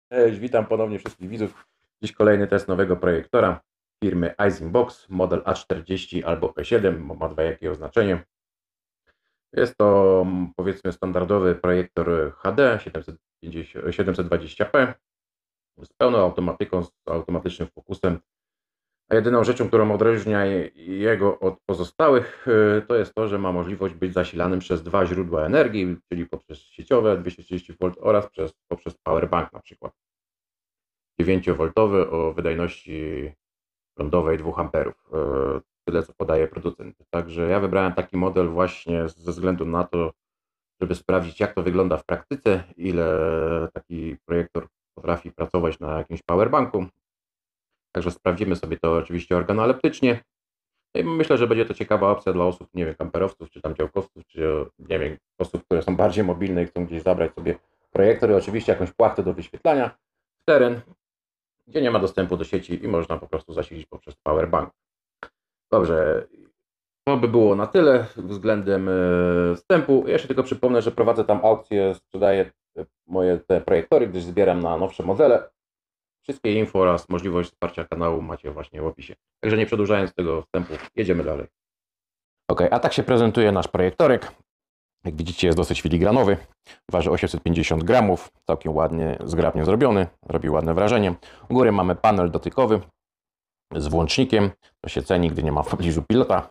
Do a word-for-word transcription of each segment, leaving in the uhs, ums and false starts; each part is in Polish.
Cześć, witam ponownie wszystkich widzów. Dziś kolejny test nowego projektora firmy Icingbox, model A czterdzieści albo P siedem, bo ma dwojakie oznaczenie. Jest to mm, powiedzmy standardowy projektor H D siedemset dwadzieścia p z pełną automatyką, z automatycznym fokusem. A jedyną rzeczą, którą odróżnia jego od pozostałych, to jest to, że ma możliwość być zasilanym przez dwa źródła energii, czyli poprzez sieciowe dwieście trzydzieści V oraz przez, poprzez powerbank na przykład. dziewięciowoltowy o wydajności prądowej dwa amperów. Tyle, co podaje producent. Także ja wybrałem taki model właśnie ze względu na to, żeby sprawdzić, jak to wygląda w praktyce, ile taki projektor potrafi pracować na jakimś powerbanku. Także sprawdzimy sobie to oczywiście organoleptycznie. No i myślę, że będzie to ciekawa opcja dla osób, nie wiem, kamperowców, czy tam działkowców, czy nie wiem, osób, które są bardziej mobilne i chcą gdzieś zabrać sobie projektor i oczywiście jakąś płachtę do wyświetlania w teren, gdzie nie ma dostępu do sieci i można po prostu zasilić poprzez powerbank. Dobrze, to by było na tyle względem wstępu. Jeszcze tylko przypomnę, że prowadzę tam aukcję, sprzedaję moje te projektory, gdyż zbieram na nowsze modele. Wszystkie info oraz możliwość wsparcia kanału macie właśnie w opisie. Także nie przedłużając tego wstępu, jedziemy dalej. Ok, a tak się prezentuje nasz projektorek. Jak widzicie, jest dosyć filigranowy, waży osiemset pięćdziesiąt gramów, całkiem ładnie, zgrabnie zrobiony, robi ładne wrażenie. U góry mamy panel dotykowy z włącznikiem, to się ceni, gdy nie ma w pobliżu pilota.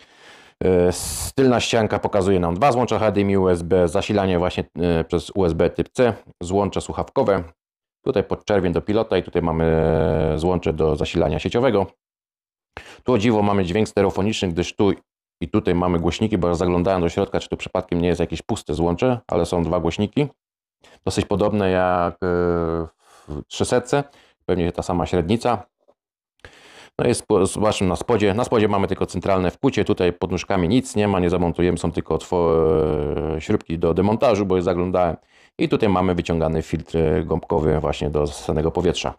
Tylna ścianka pokazuje nam dwa złącza H D M I U S B, zasilanie właśnie przez U S B typ C, złącze słuchawkowe, tutaj podczerwień do pilota i tutaj mamy złącze do zasilania sieciowego. Tu o dziwo mamy dźwięk stereofoniczny, gdyż tu i tutaj mamy głośniki, bo zaglądałem do środka, czy to przypadkiem nie jest jakieś puste złącze, ale są dwa głośniki. Dosyć podobne jak w trzysetce, pewnie ta sama średnica. No jest, zobaczmy na spodzie. Na spodzie mamy tylko centralne wkłucie, tutaj pod nóżkami nic nie ma, nie zamontujemy, są tylko śrubki do demontażu, bo je zaglądałem. I tutaj mamy wyciągany filtr gąbkowy właśnie do zasanego powietrza.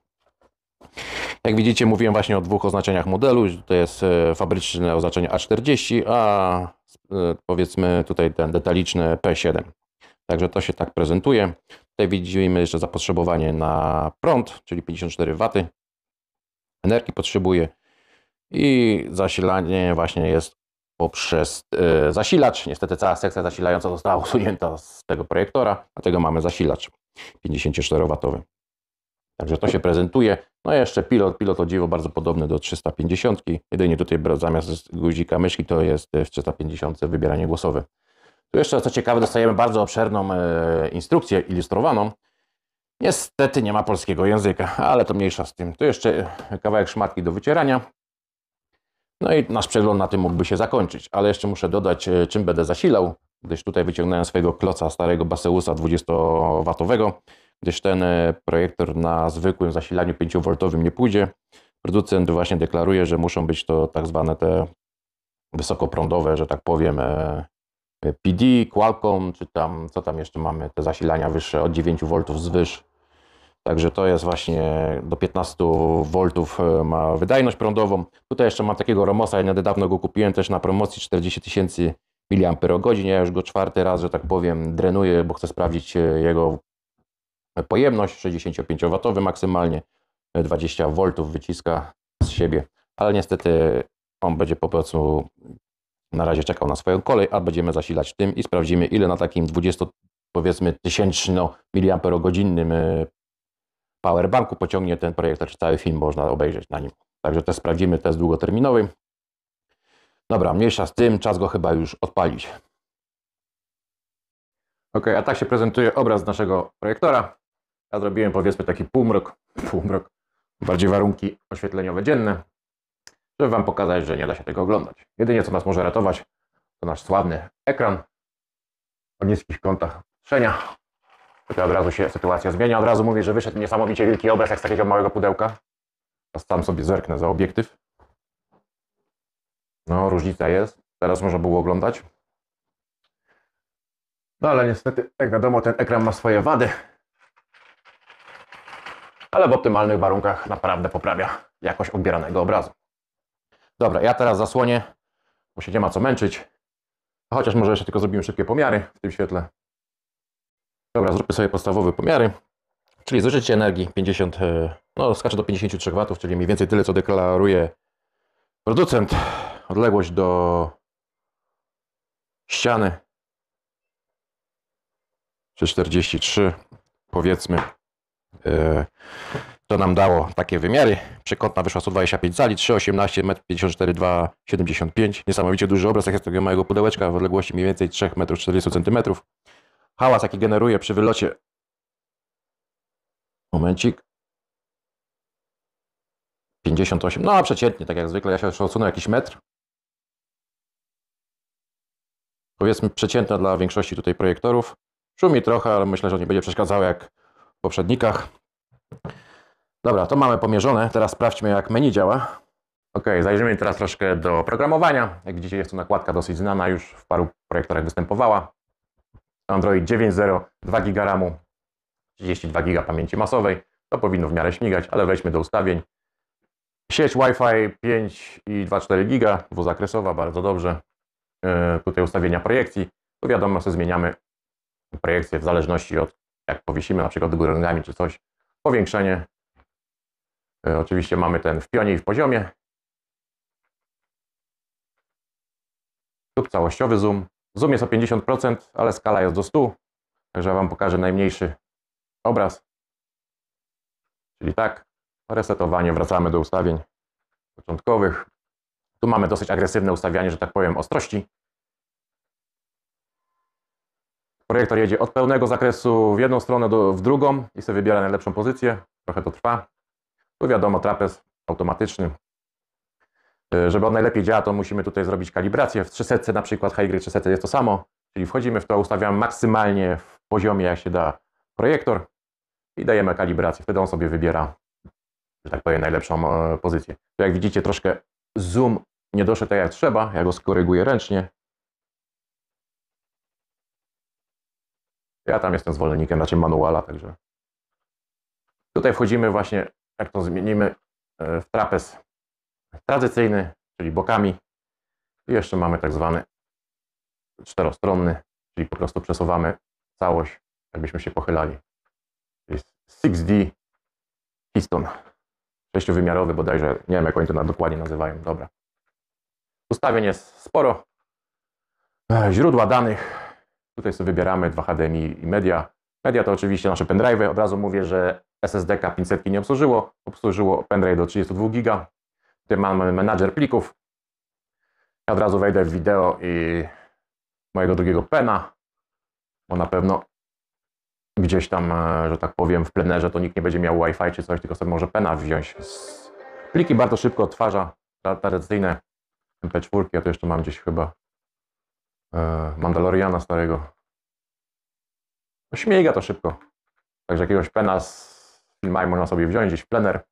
Jak widzicie, mówiłem właśnie o dwóch oznaczeniach modelu. To jest fabryczne oznaczenie A czterdzieści, a powiedzmy tutaj ten detaliczny P siedem. Także to się tak prezentuje. Tutaj widzimy jeszcze zapotrzebowanie na prąd, czyli pięćdziesiąt cztery waty. Energii potrzebuje i zasilanie właśnie jest poprzez y, zasilacz. Niestety cała sekcja zasilająca została usunięta z tego projektora, dlatego mamy zasilacz pięćdziesięcioczterowatowy. Także to się prezentuje. No i jeszcze pilot. Pilot o dziwo bardzo podobny do trzysta pięćdziesiąt. Jedynie tutaj zamiast guzika myszki to jest w trzysta pięćdziesiąt wybieranie głosowe. Tu jeszcze co ciekawe dostajemy bardzo obszerną e, instrukcję ilustrowaną. Niestety nie ma polskiego języka, ale to mniejsza z tym. Tu jeszcze kawałek szmatki do wycierania. No i nasz przegląd na tym mógłby się zakończyć, ale jeszcze muszę dodać, czym będę zasilał, gdyż tutaj wyciągnąłem swojego kloca starego Baseusa dwudziestowatowego, gdyż ten projektor na zwykłym zasilaniu pięciowoltowym nie pójdzie. Producent właśnie deklaruje, że muszą być to tak zwane te wysokoprądowe, że tak powiem, P D, Qualcomm, czy tam, co tam jeszcze mamy, te zasilania wyższe od dziewięciu woltów zwyż. Także to jest właśnie do piętnastu woltów ma wydajność prądową. Tutaj jeszcze mam takiego Romosa, ja niedawno go kupiłem też na promocji, czterdzieści tysięcy miliamperogodzin. Ja już go czwarty raz, że tak powiem, drenuję, bo chcę sprawdzić jego pojemność. sześćdziesięciopięciowatowy maksymalnie, dwadzieścia woltów wyciska z siebie, ale niestety on będzie po prostu na razie czekał na swoją kolej, a będziemy zasilać tym i sprawdzimy, ile na takim dwudziestu powiedzmy tysięczno miliamperogodzinnym powerbanku pociągnie ten projektor, czy cały film można obejrzeć na nim. Także też sprawdzimy, test długoterminowy. Dobra, mniejsza z tym, czas go chyba już odpalić. Ok, a tak się prezentuje obraz naszego projektora. Ja zrobiłem powiedzmy taki półmrok, półmrok, bardziej warunki oświetleniowe dzienne, żeby Wam pokazać, że nie da się tego oglądać. Jedynie co nas może ratować, to nasz sławny ekran o niskich kątach patrzenia. Tutaj od razu się sytuacja zmienia. Od razu mówię, że wyszedł niesamowicie wielki obraz jak z takiego małego pudełka. Teraz sam sobie zerknę za obiektyw. No, różnica jest. Teraz można było oglądać. No ale niestety, jak wiadomo, ten ekran ma swoje wady. Ale w optymalnych warunkach naprawdę poprawia jakość odbieranego obrazu. Dobra, ja teraz zasłonię, bo się nie ma co męczyć. Chociaż może jeszcze tylko zrobimy szybkie pomiary w tym świetle. Dobra, zróbmy sobie podstawowe pomiary. Czyli zużycie energii pięćdziesiąt, no skacze do pięćdziesięciu trzech watów, czyli mniej więcej tyle, co deklaruje producent. Odległość do ściany czterdzieści trzy, powiedzmy. To nam dało takie wymiary. Przekątna wyszła sto dwadzieścia pięć cali, trzy osiemnaście, metr pięćdziesiąt cztery, dwa siedemdziesiąt pięć. Niesamowicie duży obraz, jak jest takiego małego pudełeczka w odległości mniej więcej trzy metry czterdzieści centymetrów. Hałas, jaki generuje przy wylocie. Momencik. pięćdziesiąt osiem, no przeciętnie, tak jak zwykle. Ja się jeszcze odsunę jakiś metr. Powiedzmy przeciętna dla większości tutaj projektorów. Szumi trochę, ale myślę, że nie będzie przeszkadzało jak w poprzednikach. Dobra, to mamy pomierzone. Teraz sprawdźmy, jak menu działa. Ok, zajrzymy teraz troszkę do oprogramowania. Jak widzicie, jest to nakładka dosyć znana, już w paru projektorach występowała. Android dziewięć zero, dwa giga ramu, trzydzieści dwa giga pamięci masowej. To powinno w miarę śmigać, ale wejdźmy do ustawień. Sieć Wi-Fi pięć i dwa przecinek cztery giga, dwuzakresowa, bardzo dobrze. Yy, tutaj ustawienia projekcji. Tu wiadomo, że zmieniamy projekcję w zależności od, jak powiesimy, na przykład do góry nogami czy coś. Powiększenie. Yy, oczywiście mamy ten w pionie i w poziomie. Tu całościowy zoom. Zoom jest o pięćdziesiąt procent, ale skala jest do stu. Także ja Wam pokażę najmniejszy obraz. Czyli tak. Resetowanie, wracamy do ustawień początkowych. Tu mamy dosyć agresywne ustawianie, że tak powiem, ostrości. Projektor jedzie od pełnego zakresu w jedną stronę do, w drugą i sobie wybiera najlepszą pozycję. Trochę to trwa. Tu wiadomo, trapez automatyczny. Żeby on najlepiej działa, to musimy tutaj zrobić kalibrację. W trzysetce na przykład, H Y trzysta jest to samo. Czyli wchodzimy w to, ustawiamy maksymalnie w poziomie, jak się da, projektor i dajemy kalibrację. Wtedy on sobie wybiera, że tak powiem, najlepszą e, pozycję. Tu jak widzicie, troszkę zoom nie doszedł tak jak trzeba. Ja go skoryguję ręcznie. Ja tam jestem zwolennikiem raczej manuala, także tutaj wchodzimy właśnie, jak to zmienimy, w trapez tradycyjny, czyli bokami. I jeszcze mamy tak zwany czterostronny, czyli po prostu przesuwamy całość, jakbyśmy się pochylali. Jest six D piston. Sześciowymiarowy bodajże, nie wiem jak oni to dokładnie nazywają. Dobra. Ustawień jest sporo. Źródła danych. Tutaj sobie wybieramy dwa H D M I i media. Media to oczywiście nasze pendrive'y. Od razu mówię, że S S D K pięćset nie obsłużyło. Obsłużyło pendrive do trzydziestu dwóch giga. Tutaj mamy menadżer plików. Ja od razu wejdę w wideo i mojego drugiego pena, bo na pewno gdzieś tam, że tak powiem, w plenerze to nikt nie będzie miał Wi-Fi czy coś, tylko sobie może pena wziąć. Pliki bardzo szybko odtwarza, tradycyjne M P cztery. Ja tu jeszcze mam gdzieś chyba Mandaloriana starego. No, śmiga to szybko. Także jakiegoś pena z filmami można sobie wziąć gdzieś w plener.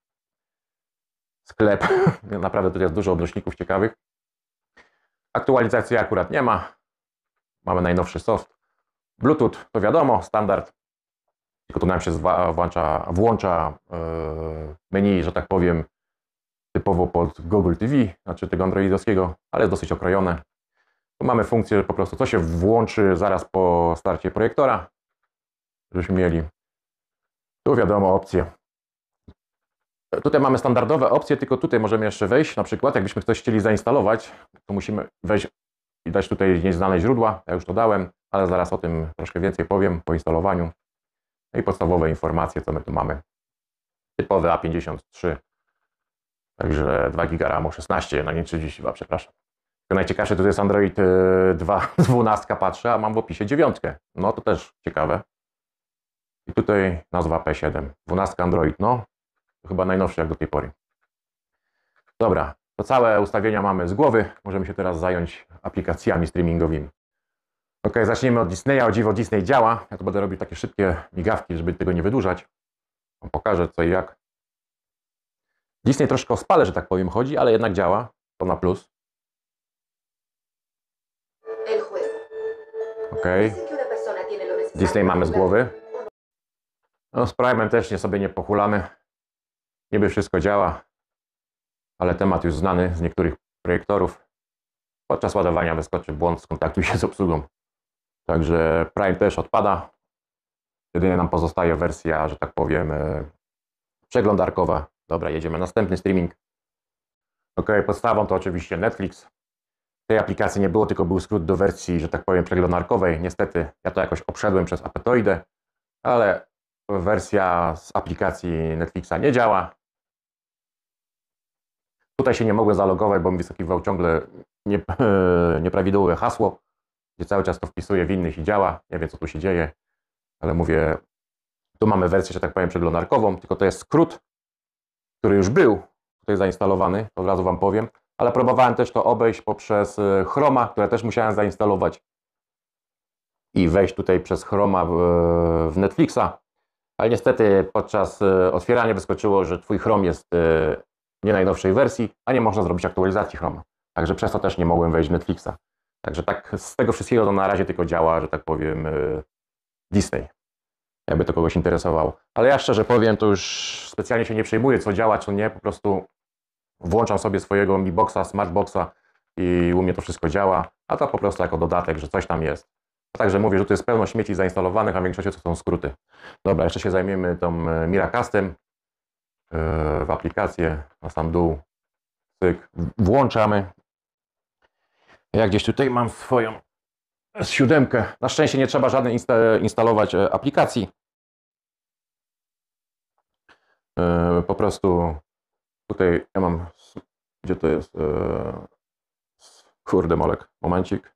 Sklep. Naprawdę tutaj jest dużo odnośników ciekawych. Aktualizacji akurat nie ma. Mamy najnowszy soft. Bluetooth to wiadomo, standard. Tylko tu nam się włącza, włącza menu, że tak powiem, typowo pod Google T V, znaczy tego androidowskiego, ale jest dosyć okrojone. Tu mamy funkcję, że po prostu to się włączy zaraz po starcie projektora, żebyśmy mieli. Tu wiadomo opcje. Tutaj mamy standardowe opcje, tylko tutaj możemy jeszcze wejść, na przykład jakbyśmy coś chcieli zainstalować, to musimy wejść i dać tutaj nieznane źródła, ja już to dałem, ale zaraz o tym troszkę więcej powiem po instalowaniu. No i podstawowe informacje, co my tu mamy. Typowy A pięćdziesiąt trzy, także dwa giga ramu, szesnaście, no nie trzydzieści dwa, przepraszam. Najciekawsze to jest Android dwa, dwunastka patrzę, a mam w opisie dziewiątkę. No to też ciekawe. I tutaj nazwa P siedem. dwunastka Android, no. To chyba najnowszy jak do tej pory. Dobra, to całe ustawienia mamy z głowy. Możemy się teraz zająć aplikacjami streamingowymi. Ok, zacznijmy od Disneya. O dziwo Disney działa. Ja tu będę robił takie szybkie migawki, żeby tego nie wydłużać. Pokażę co i jak. Disney troszkę o spale, że tak powiem, chodzi, ale jednak działa. To na plus. Ok. Disney mamy z głowy. No z Prime'em też nie sobie nie pochulamy. Niby wszystko działa, ale temat już znany z niektórych projektorów. Podczas ładowania wyskoczy błąd, skontaktuj się z obsługą. Także Prime też odpada. Jedynie nam pozostaje wersja, że tak powiem, przeglądarkowa. Dobra, jedziemy. Następny streaming. Ok, podstawą to oczywiście Netflix. Tej aplikacji nie było, tylko był skrót do wersji, że tak powiem, przeglądarkowej. Niestety ja to jakoś obszedłem przez Apetoidę, ale wersja z aplikacji Netflixa nie działa. Tutaj się nie mogłem zalogować, bo mi wyskakiwał ciągle nie, nieprawidłowe hasło, gdzie cały czas to wpisuję w innych i działa. Nie wiem, co tu się dzieje, ale mówię, tu mamy wersję, że tak powiem, przeglądarkową, tylko to jest skrót, który już był tutaj zainstalowany, to od razu Wam powiem, ale próbowałem też to obejść poprzez Chroma, które też musiałem zainstalować i wejść tutaj przez Chroma w, w Netflixa, ale niestety podczas otwierania wyskoczyło, że Twój Chrome jest nie najnowszej wersji, a nie można zrobić aktualizacji Chroma. Także przez to też nie mogłem wejść w Netflixa. Także tak z tego wszystkiego to na razie tylko działa, że tak powiem, Disney. Jakby to kogoś interesowało. Ale ja szczerze powiem, to już specjalnie się nie przejmuję, co działa, co nie. Po prostu włączam sobie swojego Mi Boxa, Smartboxa i u mnie to wszystko działa, a to po prostu jako dodatek, że coś tam jest. Także mówię, że tu jest pełno śmieci zainstalowanych, a w większości to są skróty. Dobra, jeszcze się zajmiemy tą Miracastem w aplikację, na sam dół, cyk, włączamy. Ja gdzieś tutaj mam swoją S siedem. Na szczęście nie trzeba żadnej insta instalować aplikacji. Po prostu tutaj ja mam, gdzie to jest, kurde molek, momencik.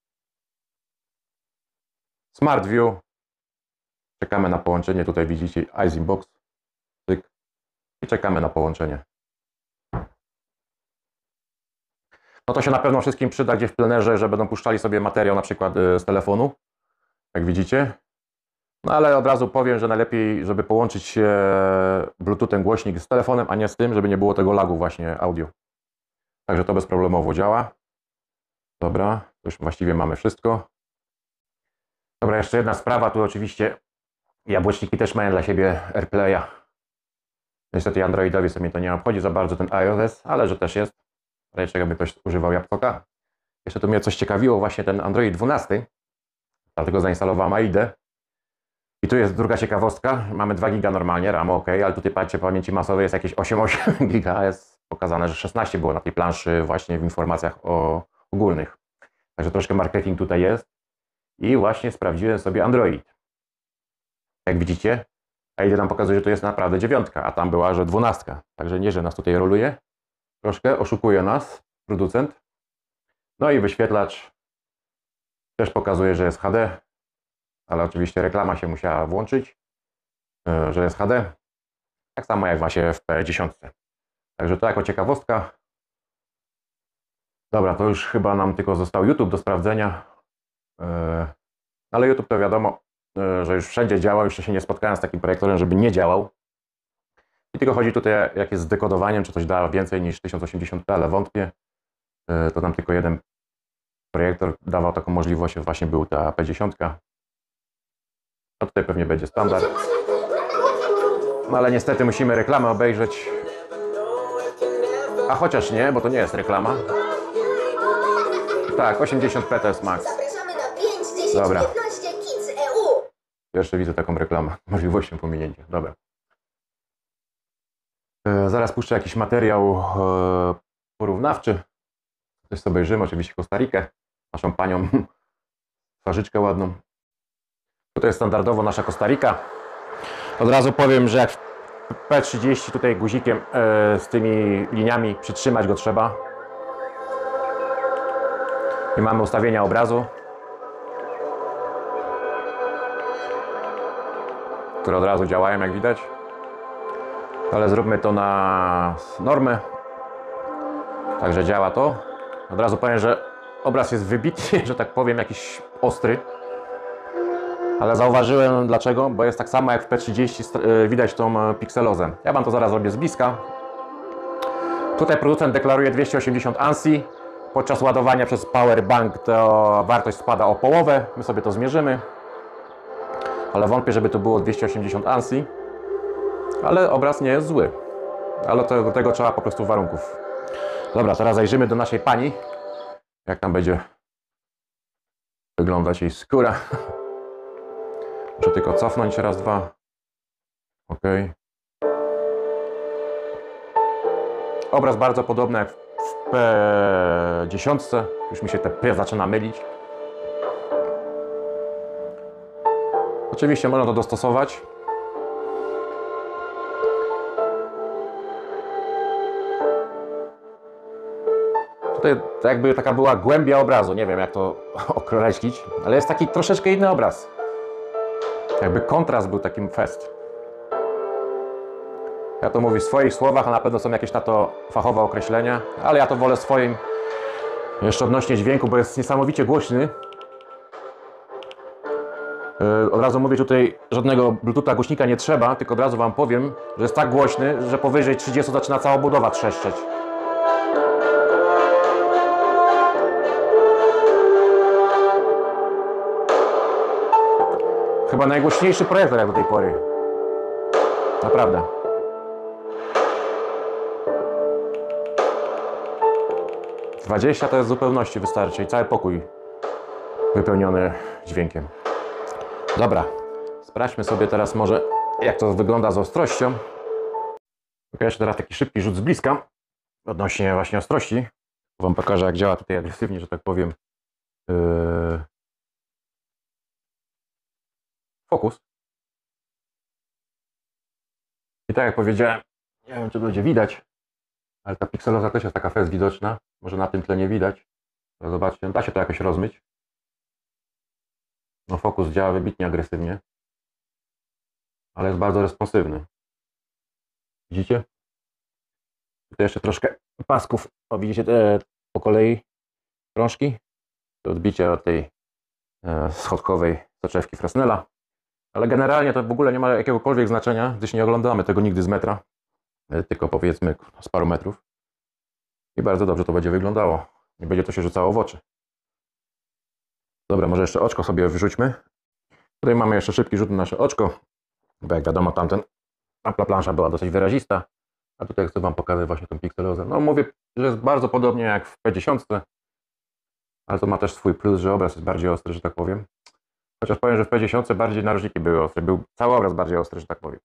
Smart View. Czekamy na połączenie, tutaj widzicie Eyes Box. Cyk. I czekamy na połączenie. No to się na pewno wszystkim przyda gdzie w plenerze, że będą puszczali sobie materiał na przykład z telefonu, jak widzicie. No ale od razu powiem, że najlepiej, żeby połączyć się Bluetoothem głośnik z telefonem, a nie z tym, żeby nie było tego lagu właśnie audio. Także to bezproblemowo działa. Dobra, to już właściwie mamy wszystko. Dobra, jeszcze jedna sprawa, tu oczywiście jabłeczniki też mają dla siebie AirPlaya. Niestety Androidowi sobie to nie obchodzi za bardzo ten iOS, ale że też jest. Raczej jakby ktoś używał jabłka. Jeszcze tu mnie coś ciekawiło, właśnie ten Android dwanaście. Dlatego zainstalowałem AIDę. I tu jest druga ciekawostka. Mamy dwa giga normalnie, RAM ok, ale tutaj patrzcie, pamięci masowej jest jakieś osiem przecinek osiem giga. Jest pokazane, że szesnaście było na tej planszy właśnie w informacjach o, ogólnych. Także troszkę marketing tutaj jest. I właśnie sprawdziłem sobie Android. Jak widzicie, AIDA nam pokazuje, że to jest naprawdę dziewiątka, a tam była, że dwunastka. Także nie, że nas tutaj roluje. Troszkę oszukuje nas producent. No i wyświetlacz też pokazuje, że jest H D, ale oczywiście reklama się musiała włączyć, że jest H D. Tak samo jak właśnie w P dziesięć. Także to jako ciekawostka. Dobra, to już chyba nam tylko został YouTube do sprawdzenia. Ale YouTube to wiadomo, że już wszędzie działa. Jeszcze się nie spotkałem z takim projektorem, żeby nie działał. I tylko chodzi tutaj, jak jest z dekodowaniem, czy coś da więcej niż tysiąc osiemdziesiąt p, ale wątpię. To tam tylko jeden projektor dawał taką możliwość, właśnie był ta P dziesięć. A tutaj pewnie będzie standard. No ale niestety musimy reklamę obejrzeć. A chociaż nie, bo to nie jest reklama. Tak, osiemdziesiąt p to jest max. Dobra. Jeszcze widzę taką reklamę, możliwością pominięcia. Dobra. E, zaraz puszczę jakiś materiał e, porównawczy. Coś sobie obejrzymy, oczywiście Kostarikę, naszą panią, twarzyczkę ładną. Tutaj jest standardowo nasza Kostarika. Od razu powiem, że jak w P trzydzieści tutaj guzikiem e, z tymi liniami przytrzymać go trzeba. I mamy ustawienia obrazu, które od razu działają, jak widać. Ale zróbmy to na normę. Także działa to. Od razu powiem, że obraz jest wybitnie, że tak powiem, jakiś ostry. Ale zauważyłem dlaczego, bo jest tak samo jak w P trzydzieści, widać tą pikselozę. Ja Wam to zaraz robię z bliska. Tutaj producent deklaruje dwieście osiemdziesiąt ANSI. Podczas ładowania przez powerbank to wartość spada o połowę. My sobie to zmierzymy. Ale wątpię, żeby to było dwieście osiemdziesiąt ANSI. Ale obraz nie jest zły. Ale to, do tego trzeba po prostu warunków. Dobra, teraz zajrzymy do naszej pani. Jak tam będzie wyglądać jej skóra. Muszę tylko cofnąć raz, dwa. OK. Obraz bardzo podobny jak w P dziesięć. Już mi się te P zaczyna mylić. Oczywiście można to dostosować. Tutaj jakby taka była głębia obrazu, nie wiem jak to określić, ale jest taki troszeczkę inny obraz. Jakby kontrast był takim fest. Ja to mówię w swoich słowach, a na pewno są jakieś na to fachowe określenia, ale ja to wolę swoim. Jeszcze odnośnie dźwięku, bo jest niesamowicie głośny. Yy, od razu mówię, tutaj żadnego Bluetootha głośnika nie trzeba, tylko od razu Wam powiem, że jest tak głośny, że powyżej trzydziestu zaczyna cała budowa trzeszczeć. Chyba najgłośniejszy projektor jak do tej pory. Naprawdę. dwadzieścia to jest w zupełności wystarczy i cały pokój wypełniony dźwiękiem. Dobra, sprawdźmy sobie teraz może jak to wygląda z ostrością. Ok, jeszcze teraz taki szybki rzut z bliska odnośnie właśnie ostrości. Wam pokażę jak działa tutaj agresywnie, że tak powiem. Yy... Fokus. I tak jak powiedziałem, nie wiem czy będzie widać, ale ta pikseloza też jest taka fest widoczna. Może na tym tle nie widać. Zobaczcie, da się to jakoś rozmyć. No fokus działa wybitnie agresywnie. Ale jest bardzo responsywny. Widzicie? Tutaj jeszcze troszkę pasków. O, widzicie te po kolei krążki? To odbicie od tej e, schodkowej soczewki Fresnela. Ale generalnie to w ogóle nie ma jakiegokolwiek znaczenia, gdyż nie oglądamy tego nigdy z metra. E, tylko powiedzmy z paru metrów. I bardzo dobrze to będzie wyglądało. Nie będzie to się rzucało w oczy. Dobra, może jeszcze oczko sobie wyrzućmy. Tutaj mamy jeszcze szybki rzut na nasze oczko. Bo jak wiadomo, tamten tamta plansza była dosyć wyrazista. A tutaj chcę Wam pokazać właśnie tą pikselozę. No mówię, że jest bardzo podobnie jak w P dziesięć. Ale to ma też swój plus, że obraz jest bardziej ostry, że tak powiem. Chociaż powiem, że w P dziesięć bardziej narożniki były ostre. Był cały obraz bardziej ostry, że tak powiem.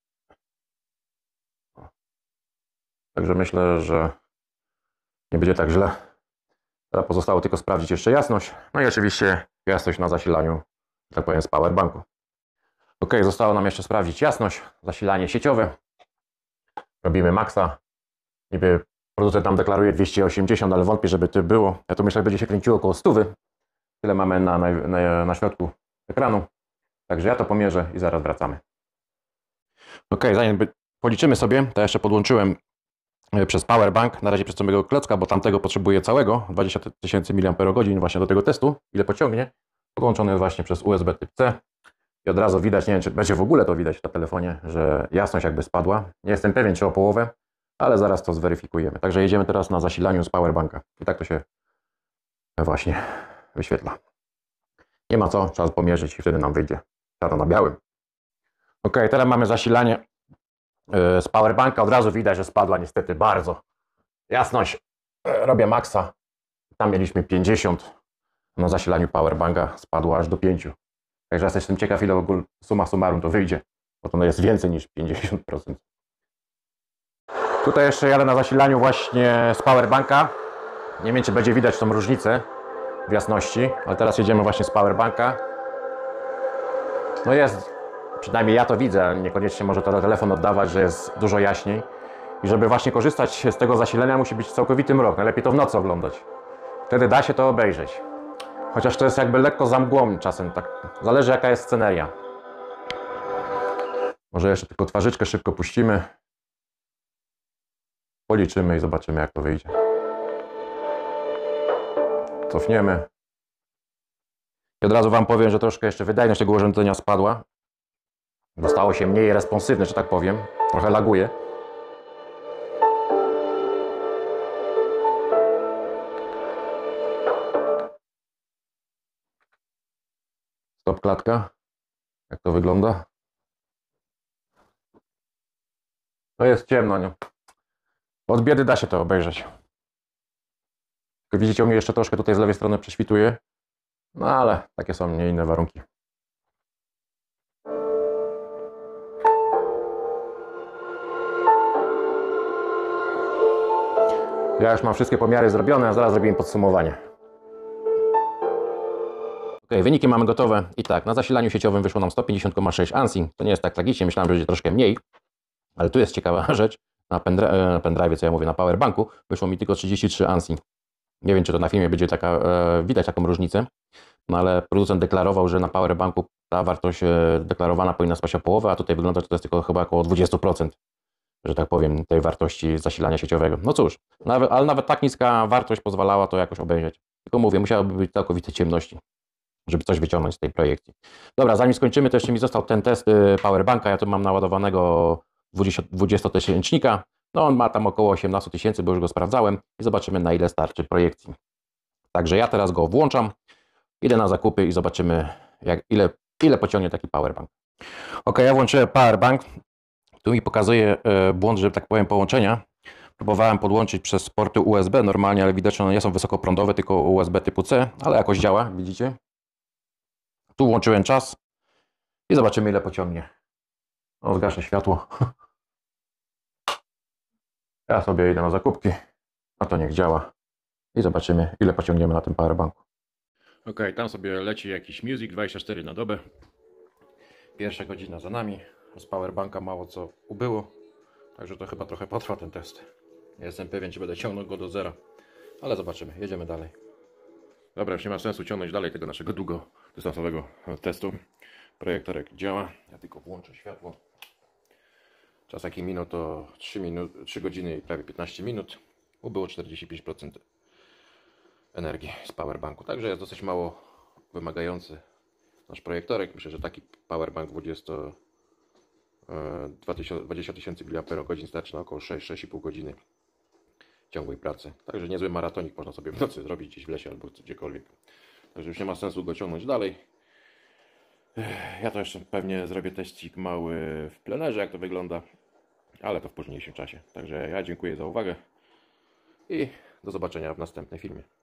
Także myślę, że nie będzie tak źle. Teraz pozostało tylko sprawdzić jeszcze jasność. No i oczywiście jasność na zasilaniu, że tak powiem, z powerbanku. Ok, zostało nam jeszcze sprawdzić jasność, zasilanie sieciowe. Robimy maksa. Niby producent nam deklaruje dwieście osiemdziesiąt, ale wątpię, żeby to było. Ja to myślę, że będzie się kręciło około stu. Tyle mamy na, na, na, na środku ekranu. Także ja to pomierzę i zaraz wracamy. Ok, zanim policzymy sobie, to jeszcze podłączyłem przez powerbank, na razie przez samego klocka, bo tamtego potrzebuję całego, dwadzieścia tysięcy miliamperogodzin właśnie do tego testu, ile pociągnie. Podłączony jest właśnie przez U S B typ C i od razu widać, nie wiem czy będzie w ogóle to widać na telefonie, że jasność jakby spadła. Nie jestem pewien czy o połowę, ale zaraz to zweryfikujemy. Także jedziemy teraz na zasilaniu z powerbanka i tak to się właśnie wyświetla. Nie ma co, trzeba pomierzyć i wtedy nam wyjdzie czarno na białym. Ok, teraz mamy zasilanie z powerbanka. Od razu widać, że spadła niestety bardzo. Jasność, robię maksa. Tam mieliśmy pięćdziesiąt. Na zasilaniu powerbanka spadło aż do pięciu. Także ja jestem ciekaw, ile w ogóle summa summarum to wyjdzie. Bo to jest więcej niż pięćdziesiąt procent. Tutaj jeszcze jadę na zasilaniu właśnie z powerbanka. Nie wiem, czy będzie widać tą różnicę w jasności, ale teraz jedziemy właśnie z powerbanka. No jest, przynajmniej ja to widzę, niekoniecznie może to telefon oddawać, że jest dużo jaśniej. I żeby właśnie korzystać z tego zasilania, musi być całkowity mrok. Najlepiej to w nocy oglądać. Wtedy da się to obejrzeć. Chociaż to jest jakby lekko za mgłą czasem, tak zależy jaka jest sceneria. Może jeszcze tylko twarzyczkę szybko puścimy. Policzymy i zobaczymy jak to wyjdzie. Cofniemy. I od razu Wam powiem, że troszkę jeszcze wydajność tego urządzenia spadła. Zostało się mniej responsywne, że tak powiem. Trochę laguje. Stop klatka. Jak to wygląda? No jest ciemno, nie? Od biedy da się to obejrzeć. Jak widzicie, u mnie jeszcze troszkę tutaj z lewej strony prześwituje. No ale takie są nie inne warunki. Ja już mam wszystkie pomiary zrobione, a zaraz zrobimy podsumowanie. Ok, wyniki mamy gotowe i tak, na zasilaniu sieciowym wyszło nam sto pięćdziesiąt przecinek sześć ANSI. To nie jest tak tragicznie, myślałem, że będzie troszkę mniej, ale tu jest ciekawa rzecz. Na pendrive, pendrive, co ja mówię, na powerbanku wyszło mi tylko trzydzieści trzy ANSI. Nie wiem, czy to na filmie będzie taka, e, widać taką różnicę, no ale producent deklarował, że na powerbanku ta wartość e, deklarowana powinna spaść o połowę, a tutaj wygląda, że to jest tylko chyba około dwadzieścia procent, że tak powiem, tej wartości zasilania sieciowego. No cóż, nawet, ale nawet tak niska wartość pozwalała to jakoś obejrzeć. Tylko mówię, musiałoby być całkowite ciemności, żeby coś wyciągnąć z tej projekcji. Dobra, zanim skończymy, to jeszcze mi został ten test y, powerbanka. Ja tu mam naładowanego dwudziestotysięcznika. No on ma tam około osiemnaście tysięcy, bo już go sprawdzałem i zobaczymy, na ile starczy projekcji. Także ja teraz go włączam, idę na zakupy i zobaczymy, jak, ile, ile pociągnie taki powerbank. Ok, ja włączyłem powerbank. Tu mi pokazuje y, błąd, że tak powiem, połączenia. Próbowałem podłączyć przez porty U S B normalnie, ale widocznie one nie są wysokoprądowe, tylko U S B typu C, ale jakoś działa, widzicie? Tu włączyłem czas i zobaczymy, ile pociągnie. O, zgaszę światło. Ja sobie idę na zakupki, a to niech działa i zobaczymy, ile pociągniemy na tym powerbanku. Ok, tam sobie leci jakiś music dwadzieścia cztery na dobę. Pierwsza godzina za nami. Z powerbanka mało co ubyło, także to chyba trochę potrwa ten test. Nie jestem pewien, czy będę ciągnął go do zera, ale zobaczymy, jedziemy dalej. Dobra, już nie ma sensu ciągnąć dalej tego naszego długodystansowego testu. Projektorek działa, ja tylko włączę światło. Czas jaki minął to trzy, minut, trzy godziny i prawie piętnaście minut. Ubyło czterdzieści pięć procent energii z powerbanku, także jest dosyć mało wymagający nasz projektorek. Myślę, że taki powerbank dwadzieścia tysięcy miliampergodzin starczy na około sześć do sześciu i pół godziny ciągłej pracy. Także niezły maratonik można sobie w nocy zrobić gdzieś w lesie albo gdziekolwiek. Także już nie ma sensu go ciągnąć dalej. Ja to jeszcze pewnie zrobię teścik mały w plenerze, jak to wygląda, ale to w późniejszym czasie. Także ja dziękuję za uwagę i do zobaczenia w następnym filmie.